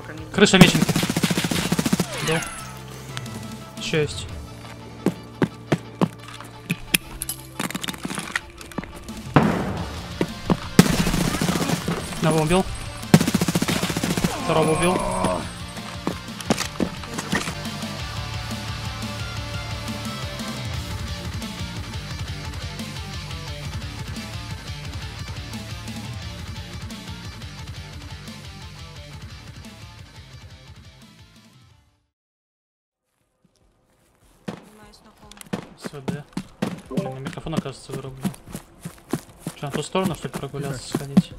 пока не... Крыша меченки. Да. Еще есть. Одного убил. Второго убил. СВД. Блин, на микрофон, оказывается, вырублен. Что, на ту сторону, что ли, прогуляться, сходить?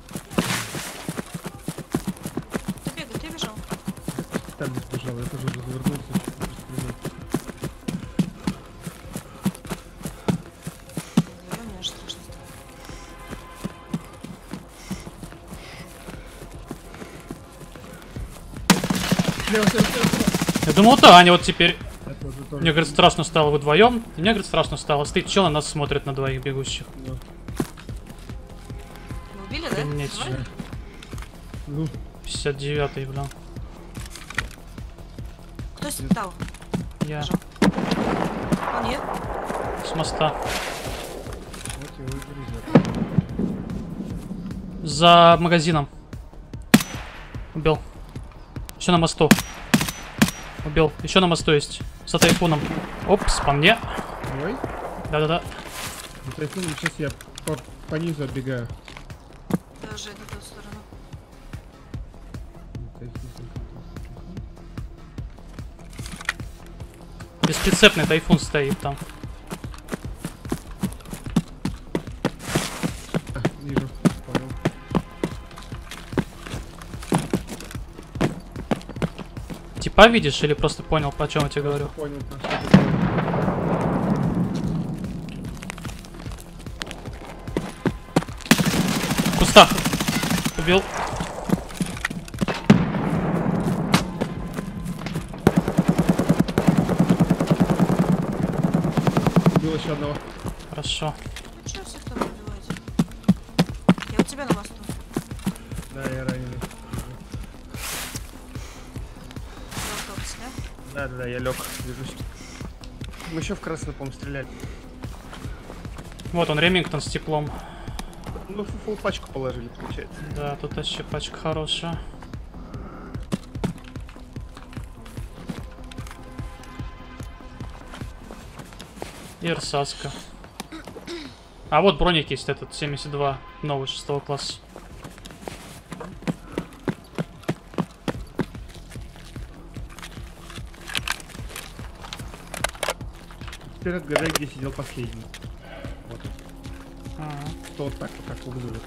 Ты бежал? Там не сбежал, я тоже развернулся. Мне аж страшно стало. Я думал, Таня вот теперь. Тоже Мне, говорит, страшно стало вдвоем. И мне, говорит, страшно стало. Стоит чел на нас смотрит на двоих бегущих. Да. Вы убили, да? Нет. Нормально? Ну, 59-й, бля. Кто стал? Я Бежал. А, нет? с моста. вот его и грузят. За магазином. Убил. Еще на мосту. Убил. Еще на мосту есть. За тайфуном. Опс, по мне. Ой, Да-да-да. за тайфуном сейчас я по низу отбегаю. Даже на ту сторону. Бесприцепный тайфун стоит там. Вижу, понял. Типа видишь или просто понял, по чем я тебе говорю? Понял, про что ты говоришь. В кустах. Убил. Убил еще одного. Хорошо. Ну что всех там убиваете? Я у тебя на мосту. Да, я раненый. Автопс, да? Да, я лег, движусь. Мы еще в красный, по-моему, стреляли. Вот он, Ремингтон с теплом. Ну, фул пачку положили, получается. Да, тут вообще пачка хорошая. И рсаска. А вот броник есть этот, 72, новый, 6 класса. Теперь отгадай, где сидел последний. Вот. Ага. Что вот так вот, как выглядит.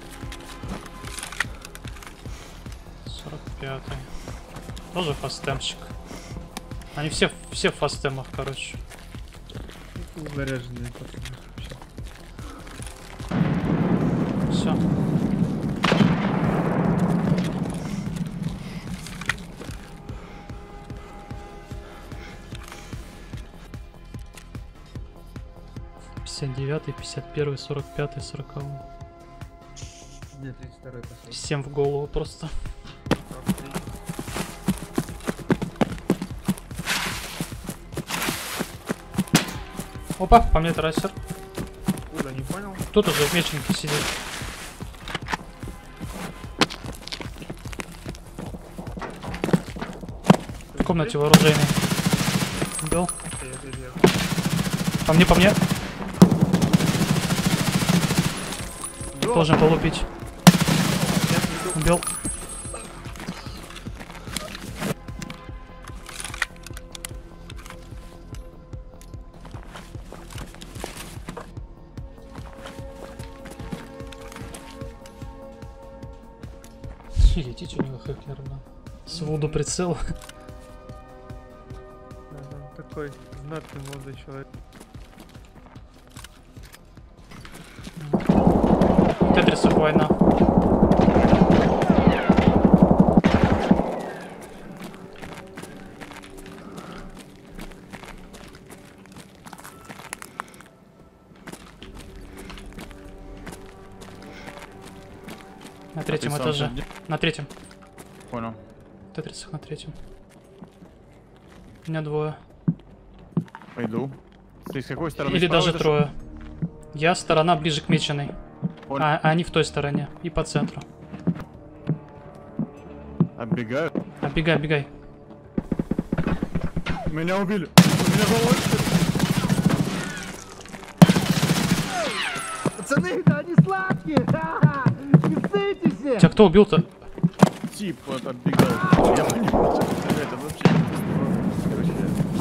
45-й. Тоже фастемщик. Они все в фастемах, короче. Заряженные пацаны. Все. Девятый, 51, 45, 40. Нет, 32 последний. Всем в голову просто. Опа, по мне трассер. Куда, не понял? Тут уже в меченке сидит. В комнате вооружейный. Убил. По мне, по мне. Должен полупить. Убил. Едите у него Хеклер, да. С вуду прицел. Такой знатный молодой человек. Тетрисов война. На третьем этаже. На третьем. Понял. Тетрисах на третьем. У меня двое. Пойду. Ты с какой стороны? Или Справа даже идешь? трое. Я сторона ближе к меченой. Понял. А они в той стороне. И по центру. Оббегают. Оббегай, бегай. Меня убили. Меня заложили. Пацаны, да они сладкие! Ха-ха! Не встретитесь! Тебя кто убил-то? Тип вот оббегал. Я понимаю, что это вообще. Короче,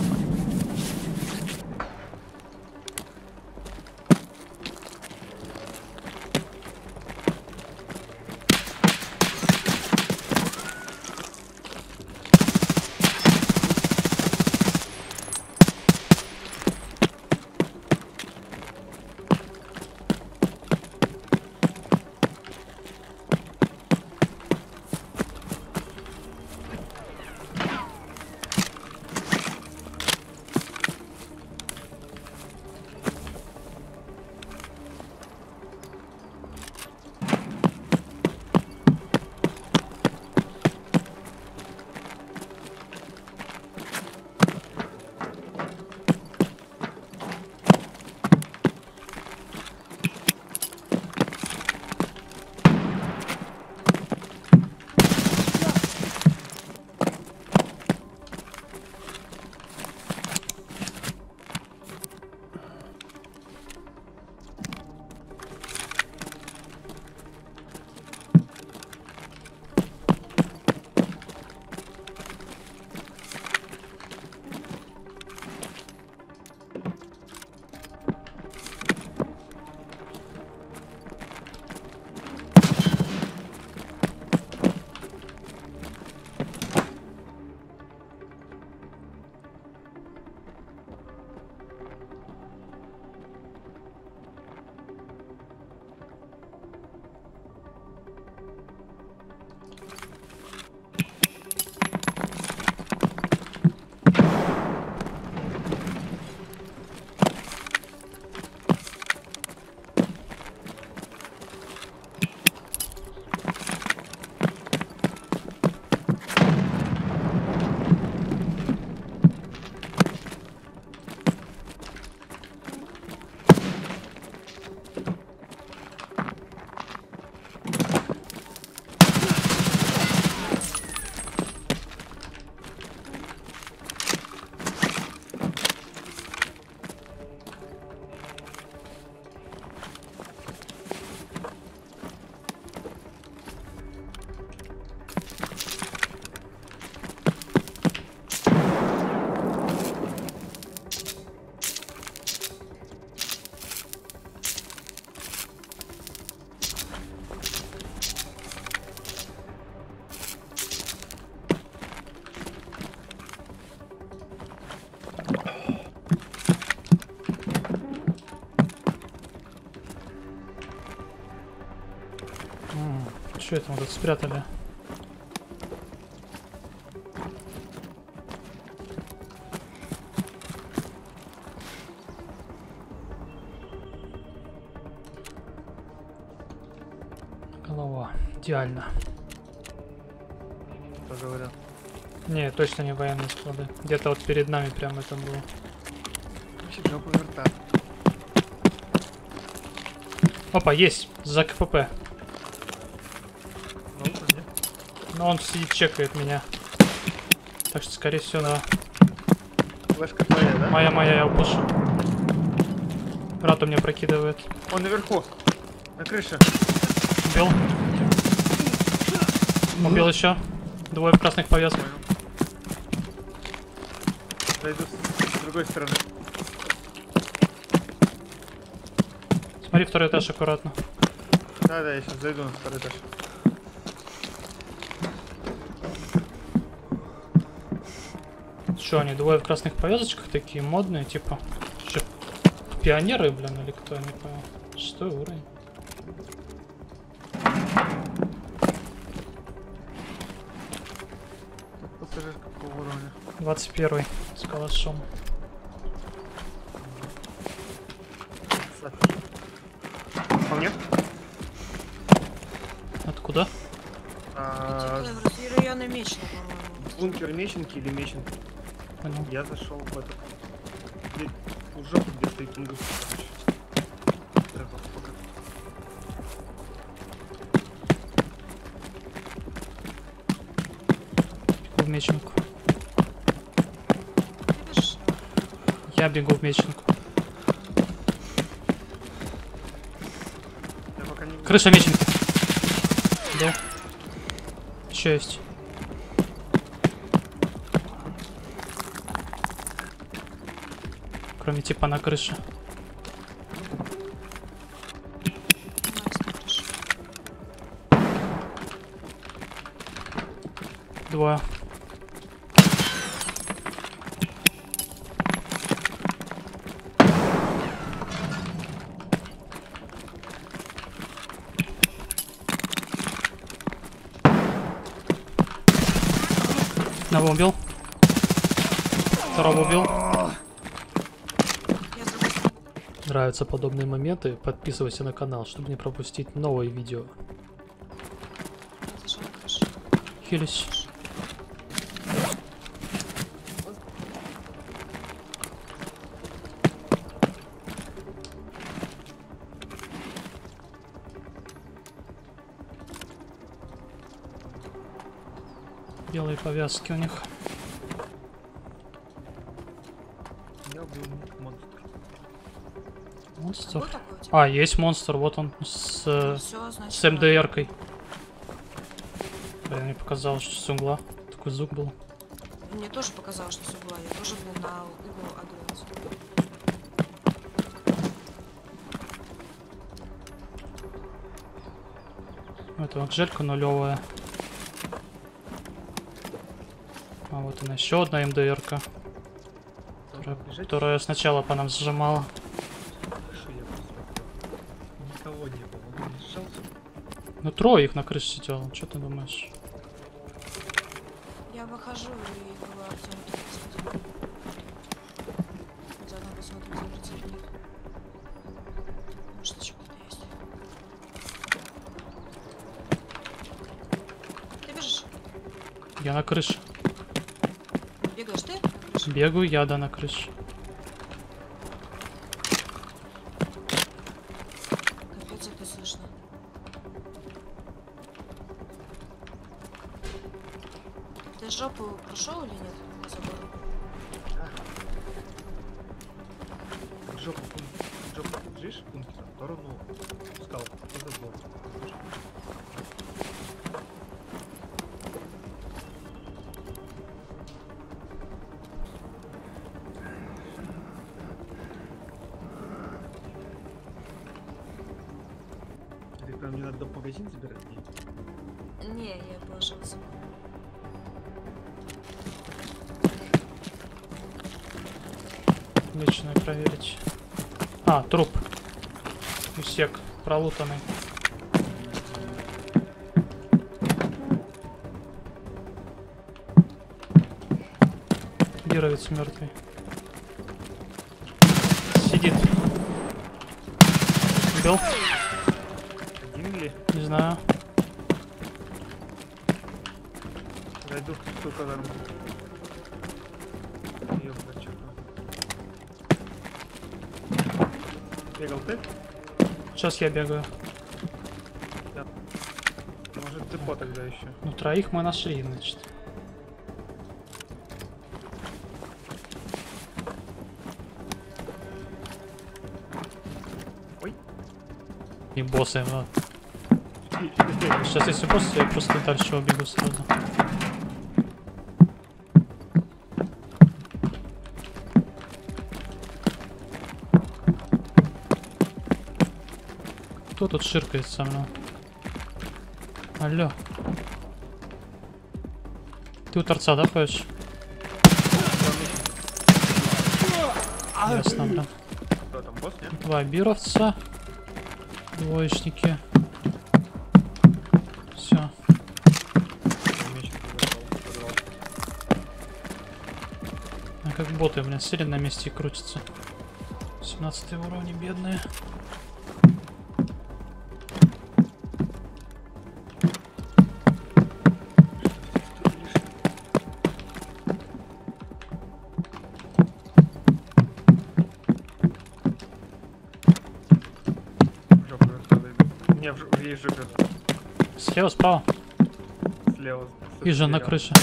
Что это мы тут спрятали? Голова. Идеально. Что говорят? Не, точно не военные склады. Где-то вот перед нами прям это было. Вообще жопу верта. Опа, есть! За КПП. Ну, вроде. Но он сидит, чекает меня. Так что, скорее всего, да. Флешка твоя, да? Моя, я упушу. Рату мне прокидывает. Он наверху. На крыше. Убил. Убил еще. Двое в красных повязках. Зайду с другой стороны. Смотри, второй этаж аккуратно. Да, я сейчас зайду на второй этаж. Что они, двое в красных повязочках такие модные, типа. Что, пионеры, блин, или кто, я не понял. 6 уровень. Пассажир какого уровня? 21 с калашом. По мне? Откуда? Чекаем, разъезжаем. я на Мечну, по-моему. Бункер Меченки или Меченки? Понял. Я зашел в этот... Где... В жопу, где стоит тунгус, короче. Так, вот, пока. Бегу в меченку. Ты бежишь? Я бегу в меченку. Я пока не... Крыша меченки. Да. Еще есть. Кроме типа на крыше. Двое. Одного убил. Второго убил. Я забыл. Нравятся подобные моменты? Подписывайся на канал, чтобы не пропустить новые видео. Я зашел на крышу. Хились. Белые повязки у них. Я убил монстр. Монстр. Был такой у тебя? А, есть монстр, вот он с Все, значит. с МДР-кой. Блин, мне показалось, что с угла такой звук был. Мне тоже показалось, что с угла. Я тоже, блин, на угол оглянулся. Это вот желька нулевая. А вот она еще одна МДР-ка, которая сначала по нам сжимала. Хорошо, я просто... Никого не было, он не сжался. Ну трое их на крыше сидело, что ты думаешь? Я выхожу и говорю, Артем, ты сходи. Заодно посмотрим, где противник. Может, еще кто-то есть. Ты бежишь? Я на крыше. Бегаешь ты? На крыше? Бегаю я, да, на крыше. Капец, это слышно. Ты жопу прошел или нет? По забору? Жопу, жопу, бежишь, бункер, в сторону скал, за забор. Это прям не надо в магазин забирать? Не, я положился. Вечное проверить. А, труп. Усек пролутанный. Геровец мертвый. Сидит. Убил? Один или? Не знаю. Зайду в ту казарму. Ёпта, чё-то. Бегал ты? Сейчас я бегаю. Может депо тогда еще. Ну, троих мы нашли, значит. Ой. И боссы, да. Сейчас, если босс, я просто дальше убегу сразу. Кто тут ширкает со мной? Алло. Ты у торца, да, ходишь? Ясно, блин. Кто там, босс, нет? Два бировца. Двоечники. Все. А как боты, блин, сели на месте и крутятся. 17 уровни, бедные. есть ЖК. Слева, справа. Слева. И же на крыше.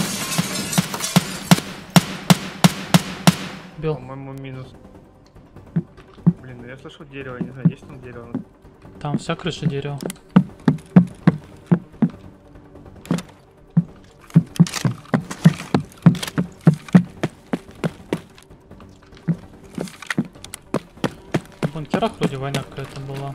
Бил. По-моему, минус. Блин, ну я слышал дерево, я не знаю, есть там дерево. Там вся крыша дерева. В бункерах вроде война какая-то была.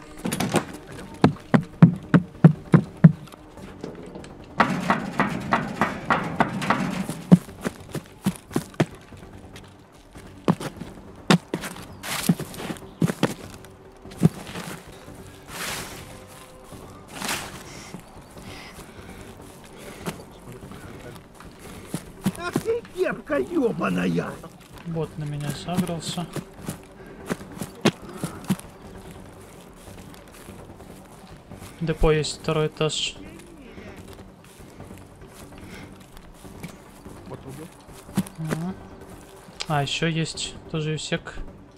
Ах ты кепка ёбаная! Бот на меня сагрался. Депо есть, второй этаж. Вот убил. Ага. А, еще есть тоже юсек.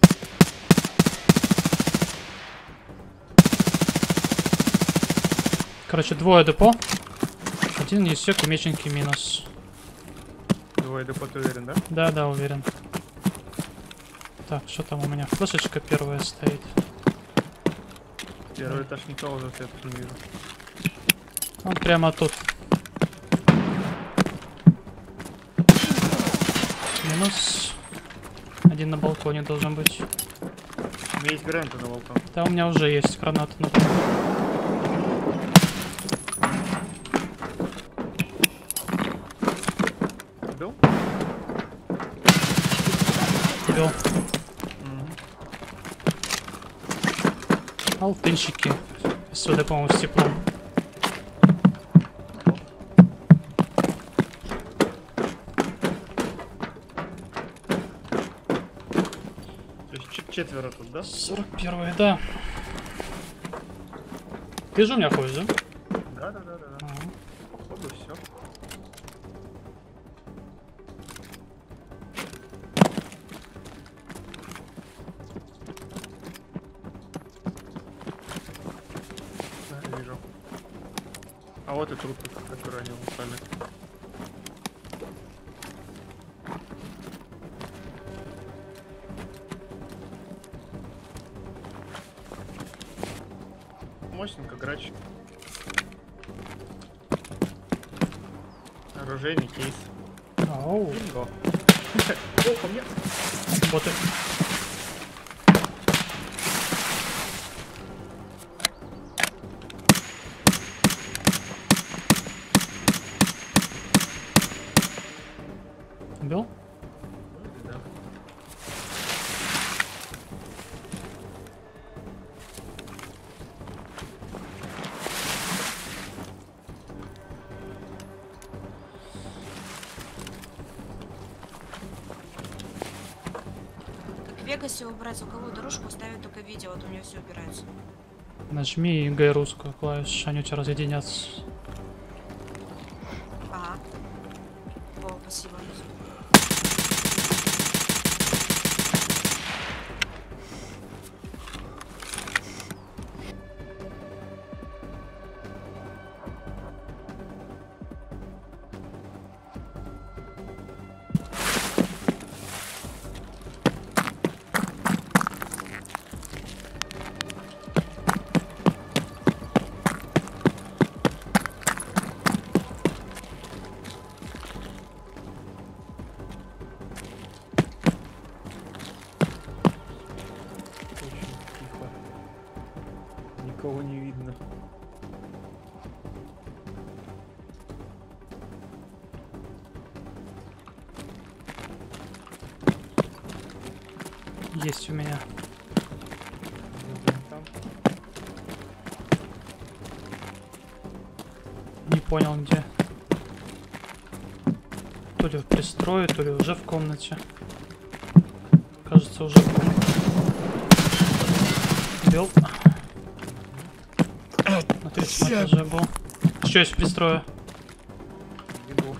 Короче, двое депо. Один юсек и меченький минус. Двое депо, ты уверен, да? Да, да, уверен. Так, что там у меня? Флешечка первая стоит. Первый этаж никого за свет не вижу. Он прямо тут. Минус. Один на балконе должен быть. У меня есть гранаты на балкон. Да, у меня уже есть граната на балконе. Убил? Бил. Алтынщики. Сюда, по-моему, с теплом. То есть четверо тут, да? 41-й, да. Ты же у меня ходишь, да? Да. Ага. Походу все. Да, вижу. А вот и труп, который они упали. Мощненько, грач. Оружейный кейс. Оу, Бинго. О, по мне. боты. Убил? Да. В Вегасе убрать звуковую дорожку, ставить только видео, вот у меня все убирается. Нажми Г русскую клавишу, они у тебя разъединятся. Ага. О, спасибо. Очень тихо. Никого не видно. Есть у меня. Там. Не понял где. То ли в пристрое, то ли уже в комнате. Кажется, уже в комнате. Бил. На третьем этаже был. Еще есть в пристрое. Бегу.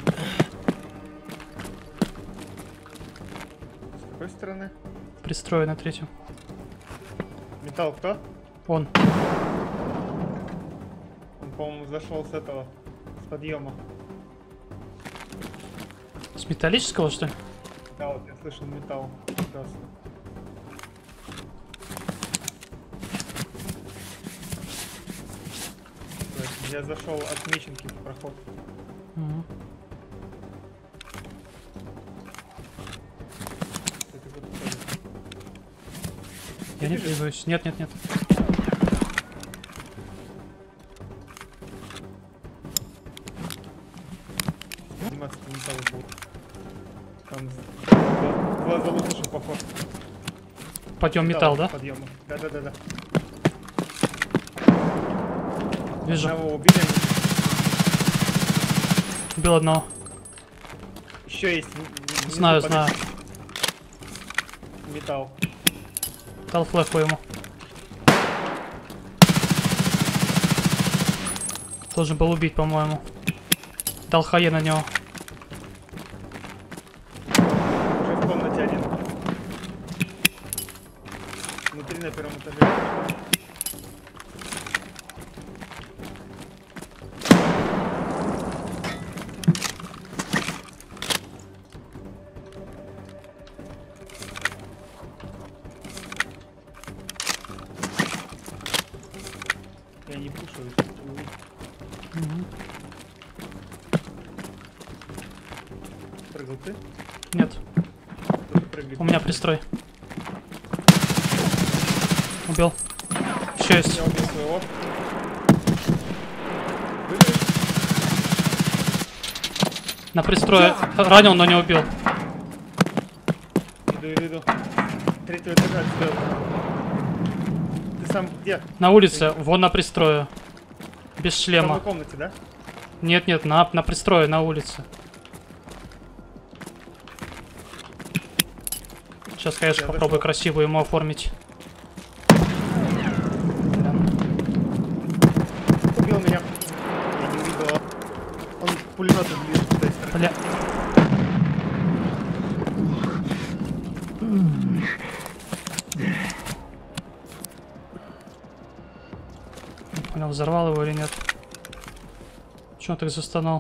С какой стороны? Пристрое на третьем. Металл кто? Он. по-моему, зашел с этого, с подъема. С металлического, что ли? Да, вот я слышал металл. Прекрасно. Так, я зашел от Меченки в проход. Мгм. Это вот входит. Я не Ты бежишь? двигаюсь. Нет, нет, нет. Заниматься металлом будет. Там глаза лучше поход. Подъем металл, да? Подъема. Да. Вижу. Одного убили они. Убил одного. Еще есть. Знаю, знаю. Металл. Дал флешку ему. Должен был убить, по-моему. Дал хае на него. Уже в комнате один. Внутри на первом этаже. Я не пушу, если ты увидишь. Прыгал ты? Нет. Кто-то прыгает. У меня пристрой. Убил. Еще есть. Я убил своего. Выберешь? На пристрое. Ранил, но не убил. Иду. Третьего этажа отсюда. Ты сам где? На улице. Вон на пристрое. Без В шлема. одной комнате, да? Нет, нет, на пристрое, на улице. Сейчас, конечно, Я попробую дошел. красиво ему оформить. Убил меня. Я не увидел. Он пулеметом ближе к той стороне. Бля. Не понял, взорвал его или нет. Чё он так застонал?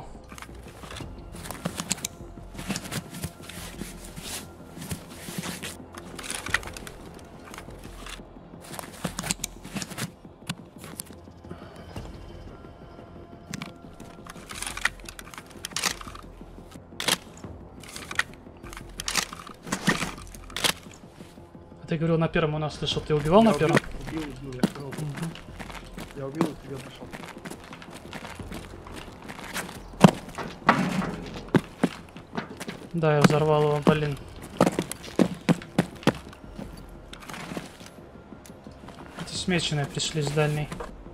А ты говорил на первом у нас слышал, ты убивал на первом? Убил, я сказал. Я убил, и тебе пошел. Да, я взорвал его, блин. Эти смеченные пришли с дальней.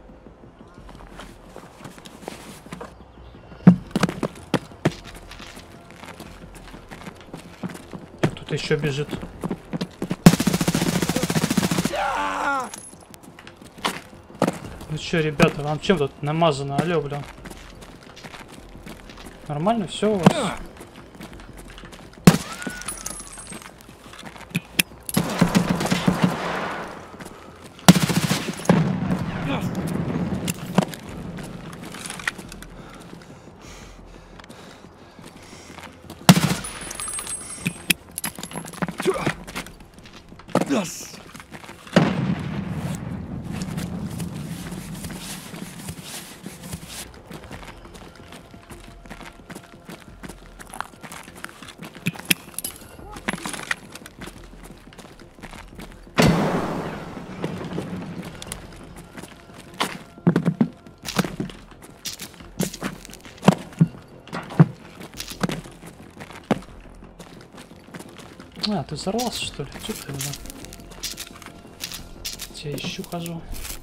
Кто-то еще бежит. Ну чё, ребята, вам чем тут намазано? Алло, блин. Нормально все у вас? А, ты взорвался, что ли? Чё ты, блин? Тебя ищу, хожу.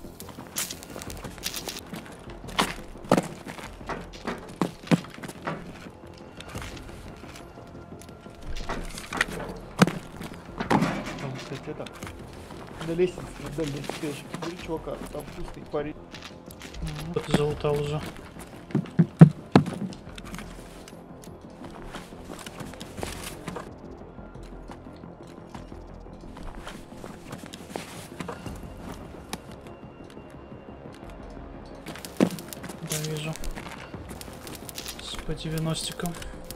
Там, кстати, это... На лестнице, на дальней встрече. Смотри, чувака, там пустый парень. Вот ты залутал уже. Да, вижу. По 90-кам.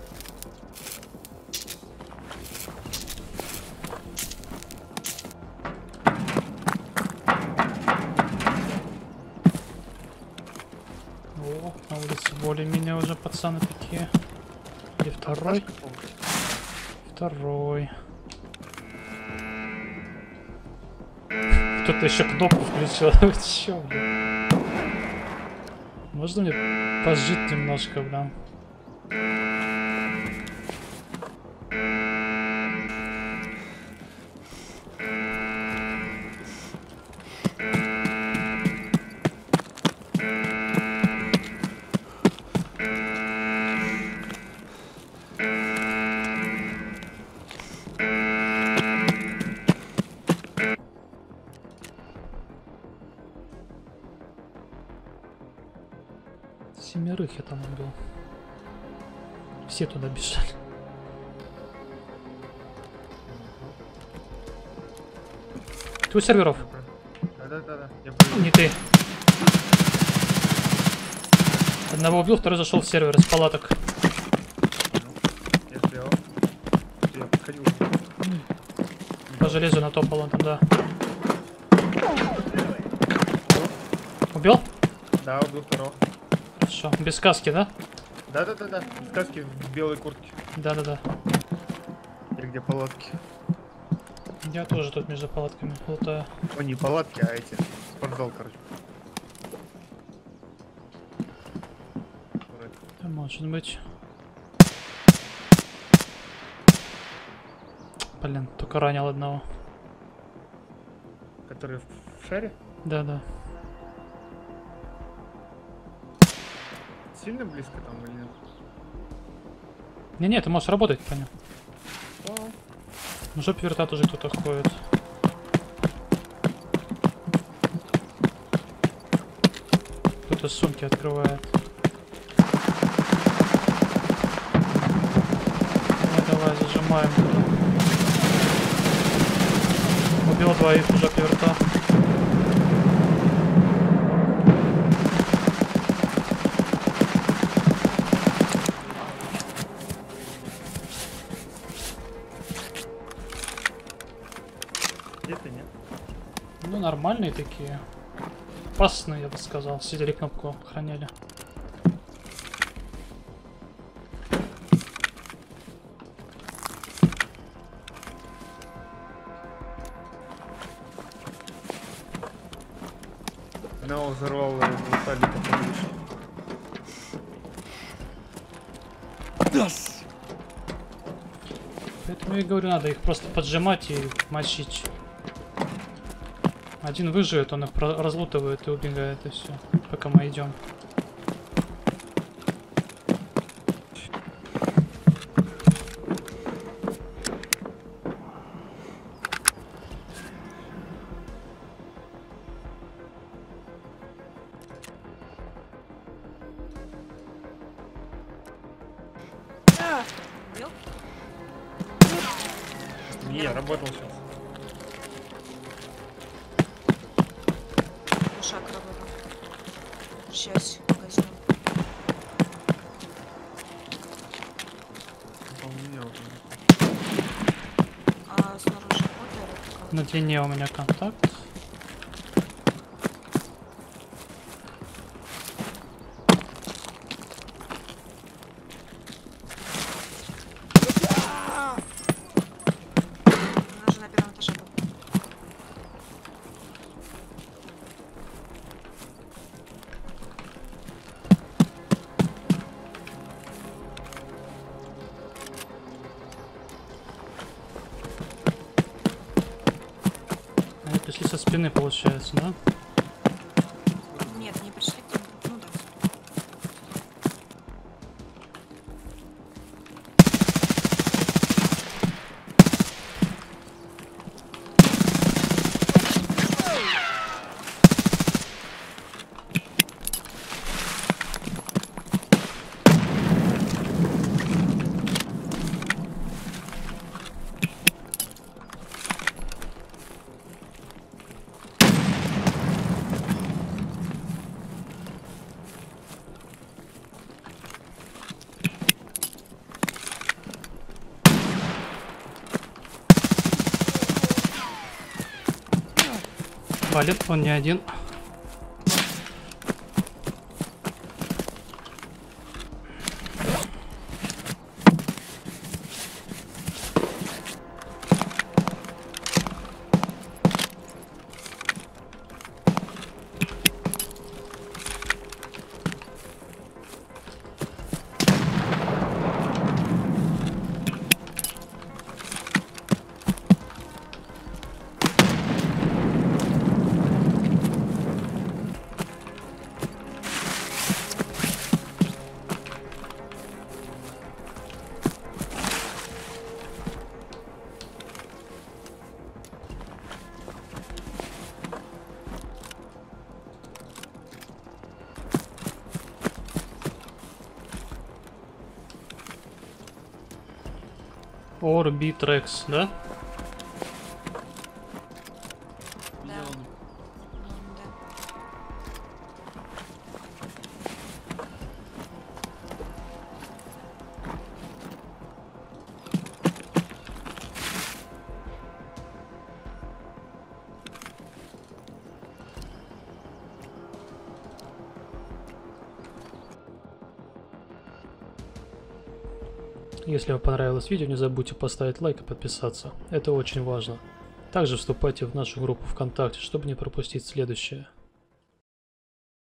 О, на улице более-менее уже пацаны такие. И второй. Второй. Кто-то еще кнопку включил. Чё, блин? Можно мне пожить немножко, блин? Семерых я там убил. Все туда бежали. Ты у серверов? Да. Не ты. Одного убил, второй зашел в сервер из палаток. Я сделал. Я подходил. По железу натопал он там, да. Убил? Да, убил второго. Хорошо. Без каски, да? Да. В каске в белой куртке. Да. Или где палатки. Я тоже тут между палатками лутаю. О, не палатки, а эти. Спортзал, короче. Да, может быть. Блин, только ранил одного. Который в шаре? Да. Сильно близко там или нет? Не, ты можешь работать по нему. О, В жопе верта тоже кто-то ходит. Кто-то сумки открывает. Давай, зажимаем. Убил двоих в жопе верта. где-то нет. Ну, нормальные такие. Опасные, я бы сказал. Сидели, кнопку охраняли. Она взорвал брутали по крыше. Поэтому я и говорю, надо их просто поджимать и мочить. Один выживет, он их разлутывает и убегает, и все. Пока мы идем. Убил? Не, я работал сейчас. Шаг работал. Сейчас, магазин. А у меня уже. А снаружи работает? На длине у меня контакт. Она же на первом этаже была. Они пришли со спины, получается, да? Нет, не пришли к нему. Ну да. Валит, он не один. Orbitrix, да? Да. Ну, да. Если вам понравилось видео, не забудьте поставить лайк и подписаться. Это очень важно. Также вступайте в нашу группу ВКонтакте, чтобы не пропустить следующее.